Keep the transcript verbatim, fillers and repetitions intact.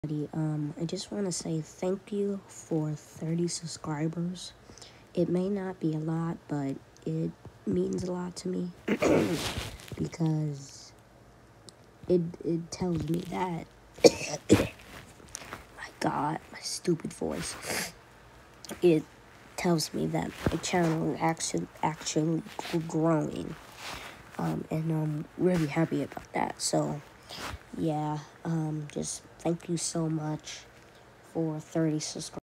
Um, I just want to say thank you for thirty subscribers. It may not be a lot, but it means a lot to me because it it tells me that my God, my stupid voice. It tells me that my channel is actually actually growing. Um, and I'm really happy about that. So yeah, um, just thank you so much for thirty subscribers.